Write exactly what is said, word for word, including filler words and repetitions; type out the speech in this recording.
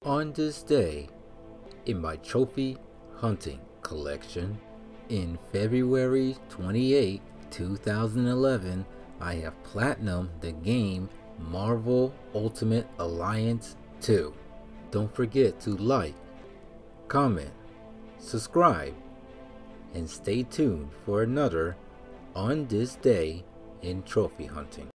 On this day, in my trophy hunting collection, in February twenty-eighth, two thousand eleven, I have platinum the game Marvel Ultimate Alliance two. Don't forget to like, comment, subscribe, and stay tuned for another On This Day in Trophy Hunting.